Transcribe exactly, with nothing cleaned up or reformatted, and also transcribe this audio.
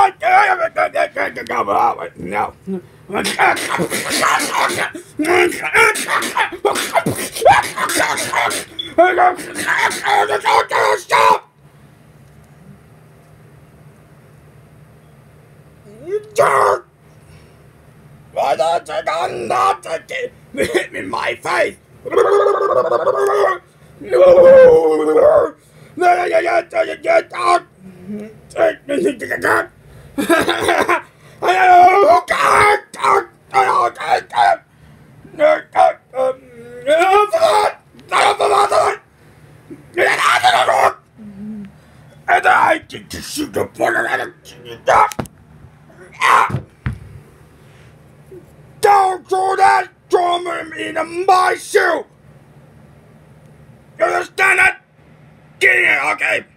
No. Stop! You jerk! Why don't you come not to hit me in my face? And I get to shoot the bullet out of you. Don't throw that drum in my shoe! You understand that? Get in here, okay?